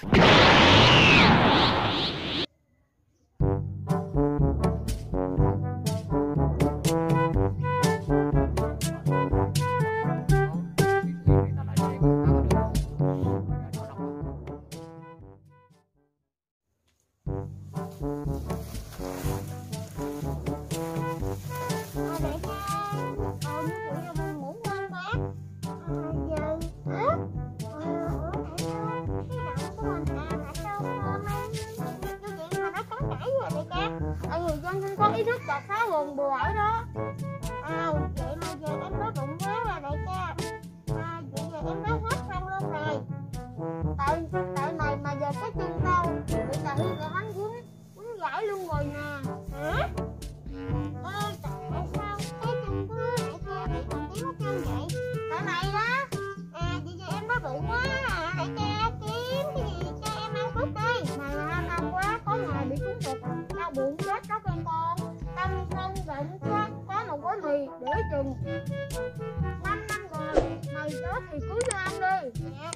Có ý thức đọc phá nguồn bừa ở đó. Vậy mà giờ em đói bụng quá rồi đại ca. Vậy giờ em đói hết xong luôn rồi. Tại này mà giờ cái chân tao bị là Huy và hắn quấn gãy luôn rồi nè. Hả? Tại sao cái chân của đại ca bị thằng Tím hết trơn vậy? Tại này đó. Vậy giờ em đói bụng quá đại ca, kiếm cái gì cho em ăn chút đi. Mà ham ăn quá, có ngày bị trúng độc, đau bụng chết đó con con. Tâm không rộng có một gói mì để chừng 5 năm rồi. Mày chết thì cưới cho ăn đi. Dạ.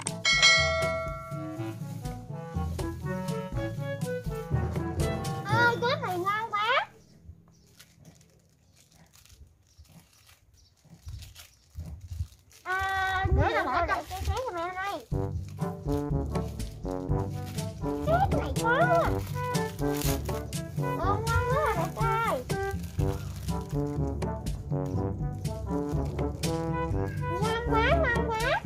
Cái này ngon quá. Để tao bỏ trong cái của mẹ đây. Cái này có. Ngon quá đại ca. Ngon quá.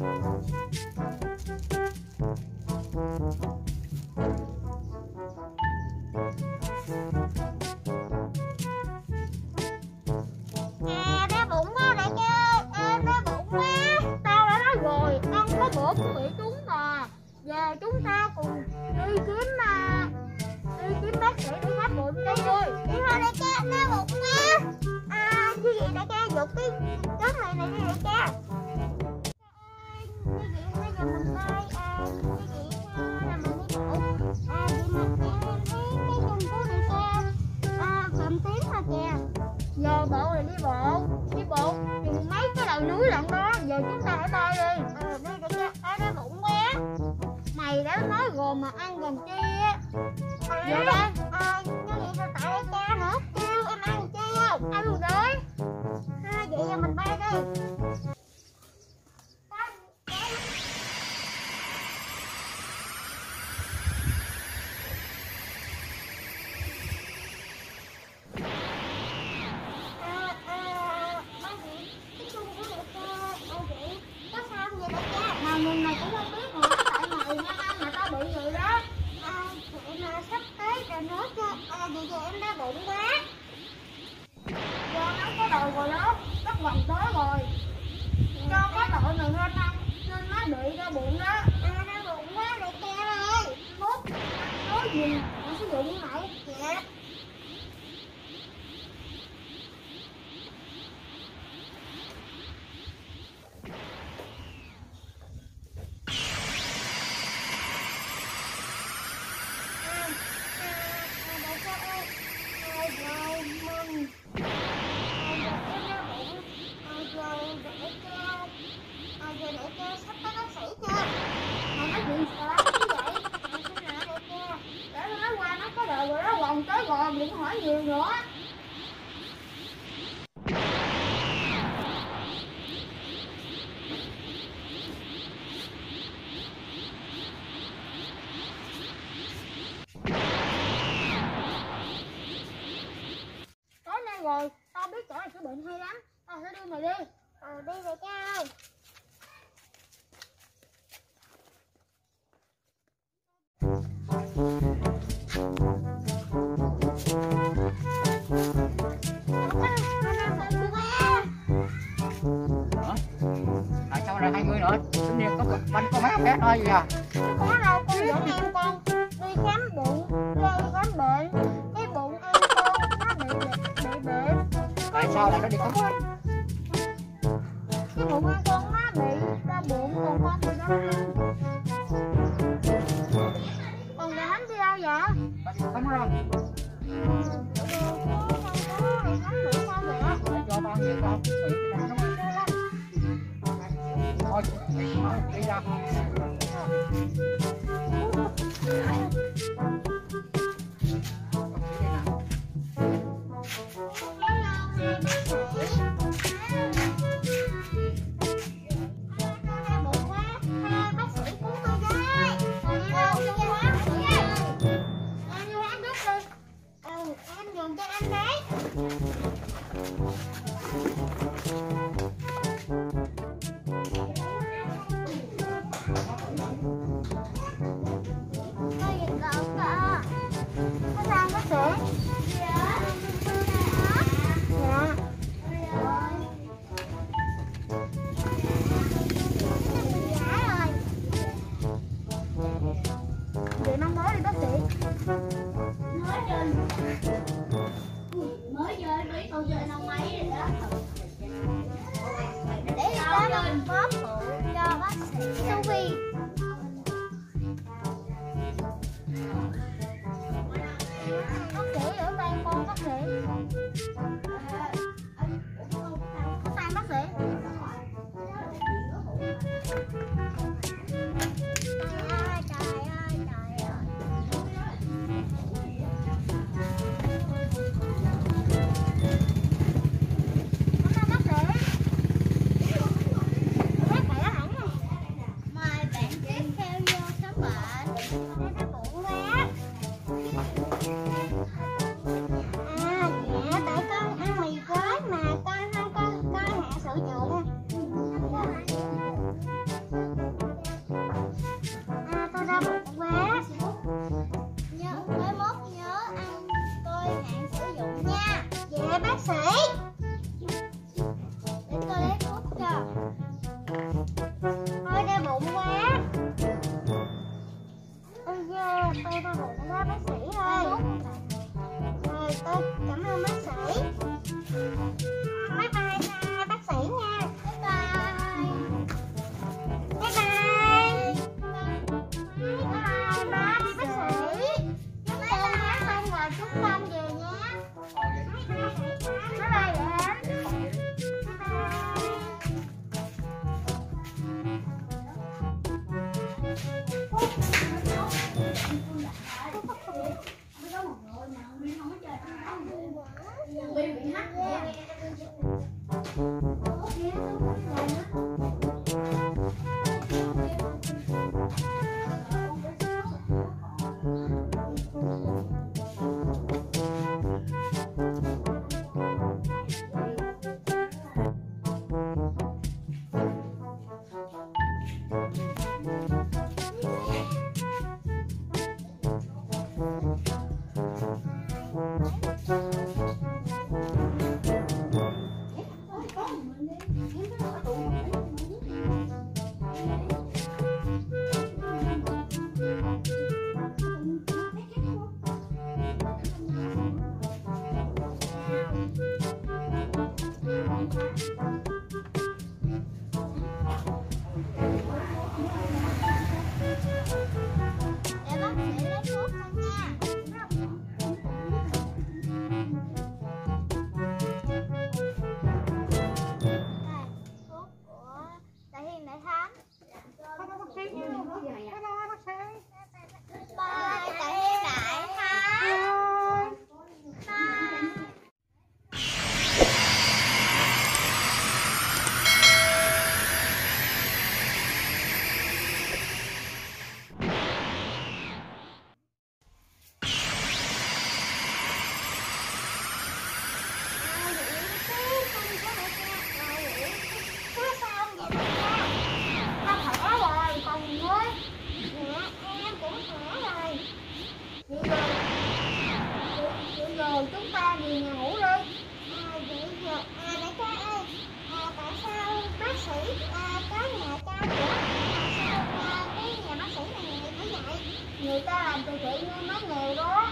Đau bụng quá đại ca, đau bụng quá. Tao đã nói rồi, ăn có bữa cũng bị trúng mà. Giờ chúng ta cùng đi kiếm bác sĩ để phát bụng đi thôi. Đi thôi đại ca, đau bụng quá. Cái gì đại ca, giật cái này đi đại ca. Cái gì bây giờ mình đây, cái gì là mình đi bộ. Vậy mà em thấy cái chân của đại ca cầm tiếng mà kìa. Giờ bộ là đi bộ chừng mấy cái đầu núi lận đó. Giờ chúng ta phải bơi đi. Đi đại ca, đau bụng quá. Mày đã nói rồi mà ăn gần chi á. Giờ đây như vậy là tại đại ca nữa. Kêu em ăn chi không? Ăn luôn đấy. Vậy giờ mình bay đi. Mình này cũng không biết nữa, tại mày nha ăn mà tao bị vậy đó. Vậy mà sắp tới rồi nói cho, vậy giờ em đau bụng quá. Giờ nó có đầu rồi đó, sắp gần tới rồi. Cho có tội này lên ăn, nên nó bị đau bụng đó. Đau bụng quá đại ca ơi. Mốt, nói gì, mà sử dụng lại. Dạ. Sắp tới bác sĩ chưa? Mà nói chuyện sợ như vậy. Xin lỗi đại ca. Để tôi nói qua nó có đời rồi đó, còn tới rồi đừng hỏi nhiều nữa. Tối nay rồi, tao biết chỗ này chữa bệnh hay lắm. Tao sẽ đưa mày đi. Đi đại ca ơi. Tại sao ra 20 nữa? Tính nhiên có bánh có mấy ông bé thôi gì à? Không có đâu, con dẫn em con đi khám bụng, đi khám bệnh. Cái bụng em con nó bị bệnh. Tại sao lại nó đi khám bệnh? Cái bụng em con nó bị đau bụng, còn con bị đau lưng. Còn Đại Thánh đi đâu vậy? Khám răng. Cho con gì con? Thôi, đi ra. Đói bụng quá. Dạ tại con ăn mì gói mà con hạ sử dụng. Tôi đau bụng quá. Mai mốt nhớ ăn tôi hạn sử dụng nha. Dạ bác sĩ. Để tôi lấy thuốc cho. Tôi đau bụng quá. Tôi đau bụng quá bác sĩ ơi. Rồi tôi cảm ơn bác sĩ. Bye bye nha bác sĩ nha. Bye bye. Bye bye. Bye bye bác sĩ. Chúng con hát xong rồi chúc con về nhé. Bye bye em. Chúng ta về nhà ngủ đi. Vậy giờ đại ca ơi, tại sao bác sĩ có nhà cao cửa? Tại sao cái nhà bác sĩ này như vậy? Người ta làm từ thiện nên mới nghèo đó.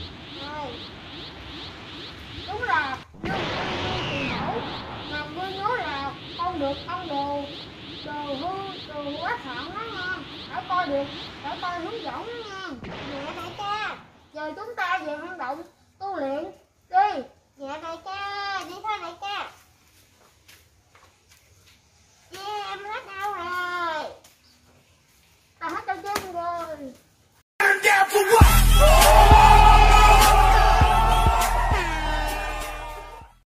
Đúng là lương tiền mẫu mà ngươi nói là không được ông đồ hư quá thận đó nha. Phải coi hướng dẫn đó nha. Dạ đại ca, giờ chúng ta về hang động tu luyện đi. Dạ đại ca, đi thôi đại ca. Yeah, em hết đau rồi. Ta hết đau chân rồi.